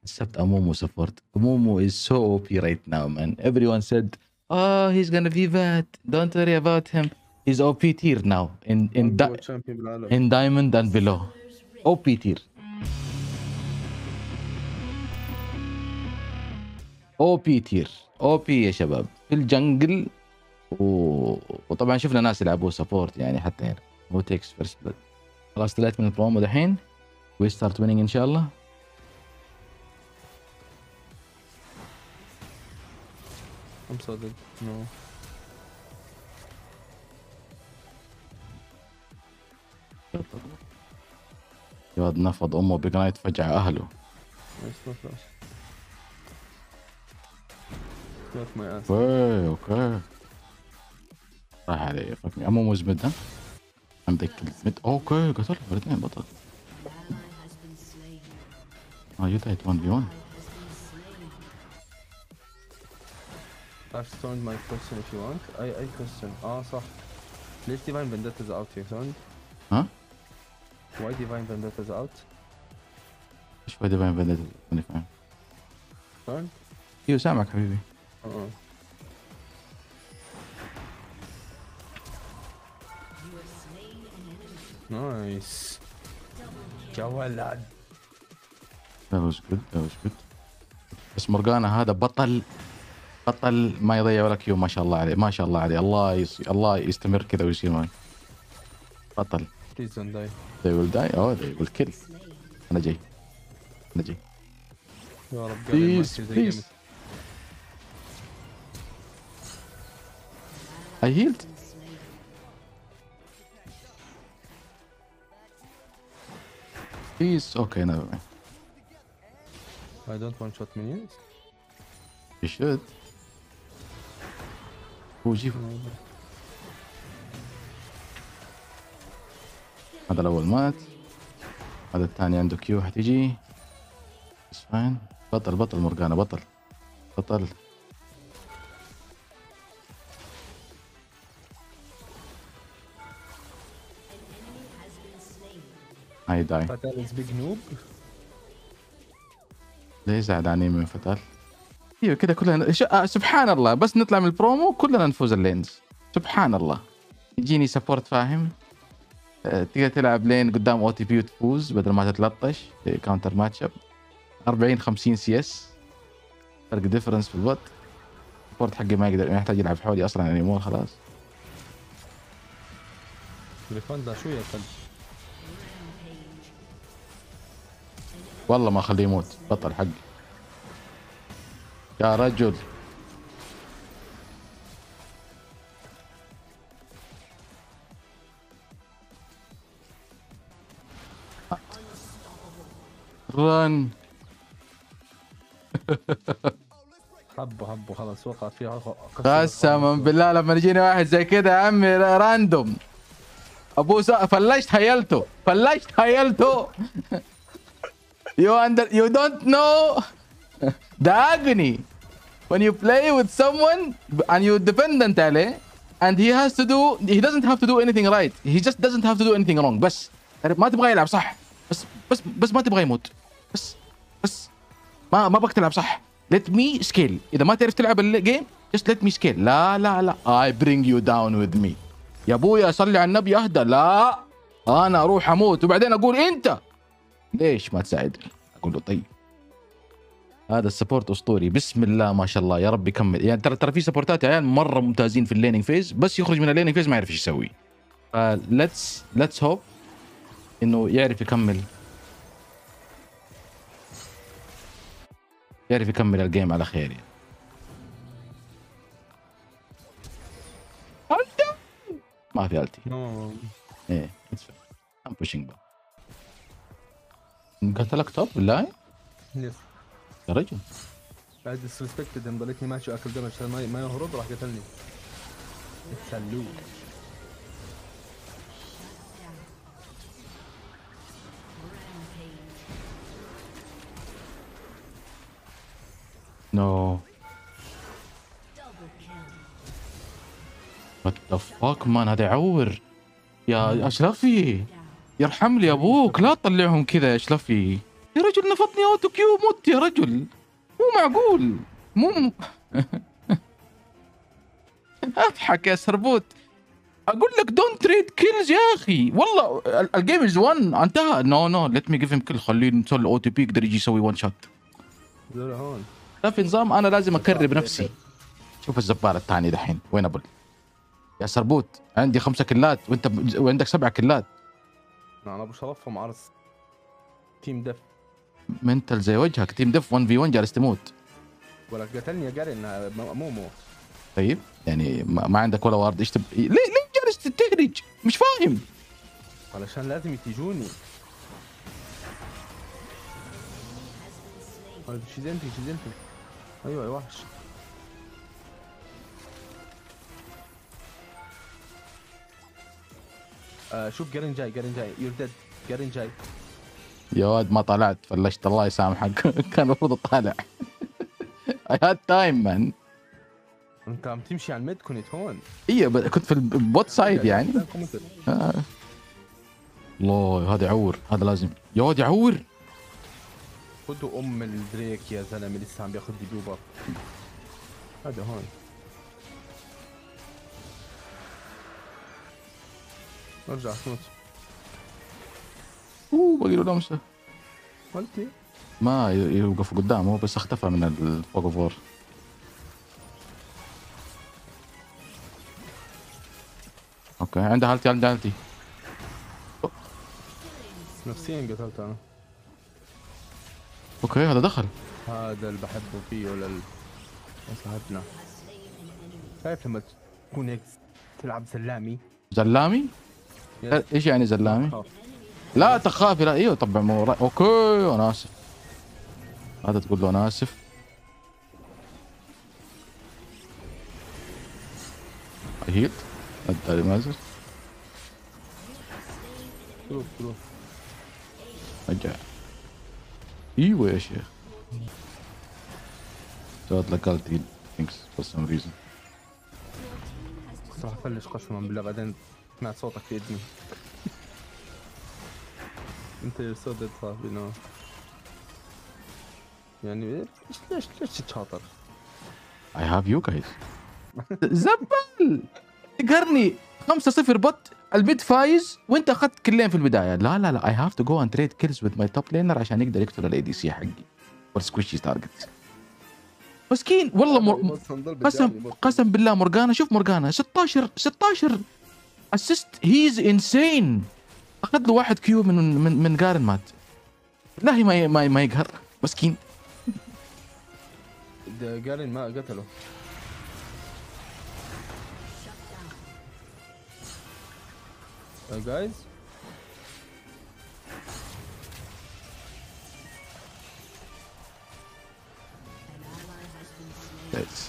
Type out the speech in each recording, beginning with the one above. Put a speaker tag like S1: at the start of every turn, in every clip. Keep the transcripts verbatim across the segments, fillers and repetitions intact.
S1: Except Amumu support. Amumu is so O P right now, man. Everyone said, "Oh, he's gonna be bad. Don't worry about him. He's O P tier now in in di
S2: أقوى champion بالعالم.
S1: in diamond and below. O P tier. O P tier. O P يا شباب في الجنجل و... وطبعا شفنا ناس يلعبوا سبورت يعني حتى هنا. هو تيكس فيرست بلاد. خلاص طلعت من البرومو دحين. We start winning ان شاء الله.
S2: I'm صادق. No.
S1: يواد نفض امه بقنايت فجع اهله.
S2: Nice, no flash. Got my ass.
S1: اوكي اوكي راح علي فكني امو مزمد ها عندك المد اوكي قتلهم الاثنين بطل اه يو دايت واحد في واحد
S2: I've stoned my question if you want. I I question. اه صح. ليش Divine Vendetta is out here son?
S1: ها؟
S2: Why Divine Vendetta is out?
S1: ايش فايدة بين فندت ماني فاهم
S2: Son?
S1: ايوه سامعك حبيبي
S2: اه نايس يا ولد.
S1: that was good that was good بس مرجانا هذا بطل بطل ما يضيع ولا كيو ما شاء الله عليه ما شاء الله عليه الله يس... الله يستمر كذا ويصير معي بطل
S2: Please don't die.
S1: they will die oh they will kill انا جاي انا جاي
S2: يا رب
S1: Please, please. I healed please okay never mind
S2: I don't one shot minions.
S1: you should هو جيب هذا الأول مات هذا الثاني عنده كيو حتيجي بس فاين بطل بطل مرجانا بطل بطل هاي داي
S2: Fatal is big noob.
S1: ليه زعلانين من فتال ايوه كده كلنا ش... آه سبحان الله بس نطلع من البرومو كلنا نفوز اللينز سبحان الله يجيني سبورت فاهم آه تقدر تلعب لين قدام او تي بي وتفوز بدل ما تتلطش كاونتر ماتش اب أربعين خمسين سي اس فرق ديفرنس في الوقت السبورت حقي ما يقدر ما يحتاج يلعب حولي اصلا يعني مو خلاص
S2: الريفان ده شو يا كلب.
S1: والله ما اخليه يموت بطل حقي يا رجل رن
S2: حبه حبه خلاص وقع فيها
S1: قسما بالله لما يجيني واحد زي كده يا عمي راندوم ابو سا... فلشت هيلته فلشت هيلته you under you don't know the agony when you play with someone and you dependent عليه and he has to do he doesn't have to do anything right he just doesn't have to do anything wrong بس ما تبغى يلعب صح بس بس بس ما تبغى يموت بس بس ما ما بغى تلعب صح let me scale اذا ما تعرف تلعب الجيم just let me scale لا لا لا I bring you down with me يا ابويا صلي على النبي اهدى لا انا اروح اموت وبعدين اقول انت ليش ما تساعدني اقول له طيب هذا السبورت اسطوري بسم الله ما شاء الله يا رب يكمل يعني ترى ترى في سبورتات يا عيال مره ممتازين في الليننج فيز بس يخرج من الليننج فيز ما يعرف ايش يسوي فليتس ليتس هوب انه يعرف يكمل يعرف يكمل الجيم على خير يعني. ما في التي
S2: نو
S1: ايه ام بوشينج قتلك توب بالله
S2: يس
S1: يا رجل
S2: I disrespected him ضليتني ماشي اكل دمج عشان ما ما يهرب راح قتلني. سلوك
S1: نو وات ذا فاك مان هذا يعور يا اشرفي يرحم لي ابوك لا تطلعهم كذا يا اشرفي يا رجل صنفتني اوتو كيو مت يا رجل. مو معقول. مو م... اضحك يا سربوت. اقول لك دونت تريد كيلز يا اخي. والله الجيم از ون انتهى. نو نو ليت مي جيف هيم كل. خليه نسوي الاو تي بي يقدر يجي يسوي ون شوت.
S2: دول هون
S1: لا في نظام انا لازم اكرب نفسي. شوف الزبال الثاني دحين وين ابل يا سربوت. عندي خمسة كلات وانت ب... وعندك سبع كلات.
S2: انا ابو شرفهم عرس تيم دف.
S1: منتل زي وجهك. تيم دف ون في ون جالس تموت.
S2: ولا قتلني يا قارن مو مو.
S1: طيب يعني ما, ما عندك ولا وارد. ايش تب... ليه ليه جالس تهرج؟ مش فاهم.
S2: علشان لازم يتيجوني. شيزنتي شيزنتي. ايوه يا وحش. آه شوف قرن جاي قرن جاي. يور ديد. قرن جاي.
S1: يا واد ما طلعت فلشت الله يسامحك. كان المفروض اطالع. I had time man.
S2: انت عم تمشي على الميد كنت هون.
S1: ايه كنت في البوت سايد يعني. آه. الله هذا يعور. هذا لازم يا واد يعور.
S2: خذوا ام الدريك يا زلمه لسه عم بياخذ ديوبر. هذا هون. ارجع تموت.
S1: اوه باقي له لمسه.
S2: قلتي
S1: ما يوقف قدامه بس اختفى من الفوق فور. اوكي عنده هالتي عنده هالتي.
S2: نفسيا قتلت انا.
S1: اوكي هذا دخل.
S2: هذا اللي بحبه فيه ولا ال... صاحبنا. شايف لما تكون هيك تلعب سلامي.
S1: زلامي؟
S2: يس.
S1: ايش يعني زلامي؟
S2: خاف.
S1: لا تخافي. لا ايوه طبعا مو را... اوكي انا اسف. هذا تقول له انا اسف. هيلد ادى مازر.
S2: شوف شوف.
S1: رجع. ايوه يا شيخ. سويت لك قلتي ثينكس فور سم ريزن.
S2: كنت راح افلش قسما بالله بعدين سمعت صوتك في اذني. انت يور سو ديد صاحبي نو. يعني ليش ليش ليش تتشاطر؟
S1: I have you guys. زبل تقهرني. خمسة صفر بوت البيت فايز وانت اخذت كلين في البدايه. لا لا لا I have to go and trade kills with my top laner عشان يقدر يقتل الاي دي سي حقي والسكويشي تارجت. مسكين والله مر... قسم قسم بالله مورجانا. شوف مورجانا ستاشر ستاشر اسيست. هيز انسين. اخذ له واحد كيو من من من جارن مات. والله ما ما ما يقهر مسكين.
S2: جارين ما قتله. Uh, guys
S1: Yes.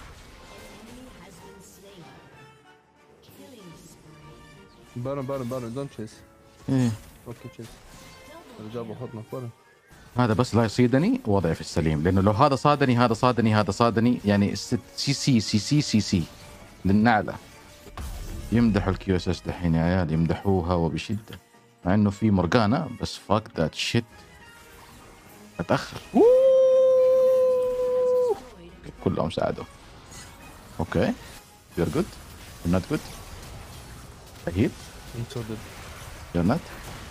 S2: بارن بارن بارن دونت تشيس.
S1: ايه
S2: اوكي تشيس. جابوا حطنا بارن.
S1: هذا بس لا يصيدني وضعي في السليم. لانه لو هذا صادني هذا صادني هذا صادني يعني سي سي سي سي سي سي للنعلة. يمدحوا الكيو اس اس دحين يا عيال. يمدحوها وبشده مع انه في مورجانا بس فاك ذات شيت. اتاخر. كلهم ساعدوا. اوكي يور جود يور نوت جود. هيل
S2: انتو ديد.
S1: يور نوت.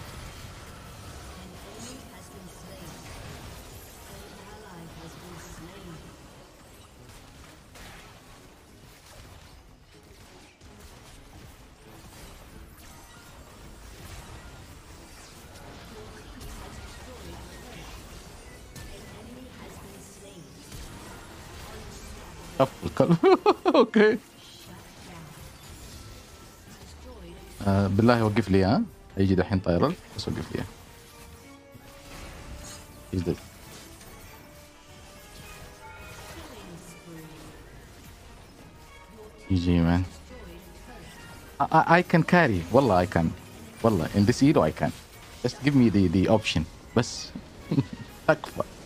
S1: الكلب. اوكي آه بالله وقف لي ها. يجي دحين طايرل بس وقف لي. يزدد. يجي مان. I, I can carry والله I can. والله in this hero I can. Just give me the the option بس. تكفى.